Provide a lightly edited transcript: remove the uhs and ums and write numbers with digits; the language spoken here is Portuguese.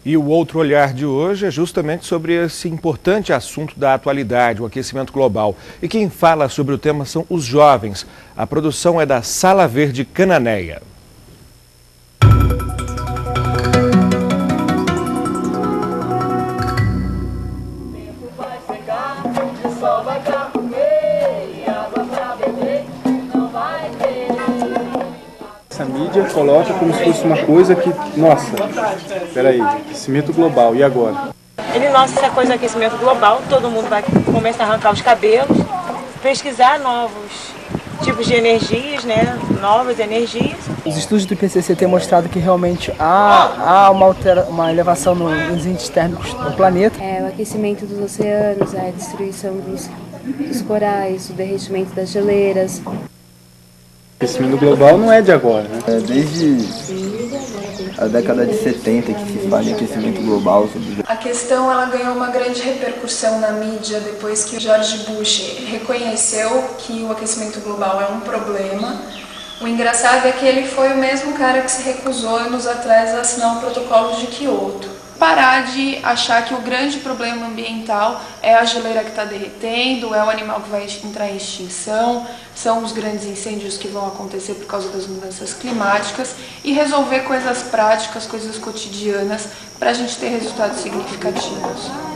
E o outro olhar de hoje é justamente sobre esse importante assunto da atualidade, o aquecimento global. E quem fala sobre o tema são os jovens. A produção é da Sala Verde Cananéia. Essa mídia coloca como se fosse uma coisa que, nossa, peraí, aquecimento global, e agora? Ele lança essa coisa de aquecimento global, todo mundo vai começar a arrancar os cabelos, pesquisar novos tipos de energias, né? Novas energias. Os estudos do IPCC têm mostrado que realmente há uma elevação nos índices térmicos do planeta. O aquecimento dos oceanos, a destruição dos corais, o derretimento das geleiras. O aquecimento global não é de agora, né? Desde a década de 70 que se fala em aquecimento global. A questão ela ganhou uma grande repercussão na mídia depois que George Bush reconheceu que o aquecimento global é um problema. O engraçado é que ele foi o mesmo cara que se recusou anos atrás a assinar o protocolo de Kyoto. Parar de achar que o grande problema ambiental é a geleira que está derretendo, é o animal que vai entrar em extinção, são os grandes incêndios que vão acontecer por causa das mudanças climáticas e resolver coisas práticas, coisas cotidianas para a gente ter resultados significativos.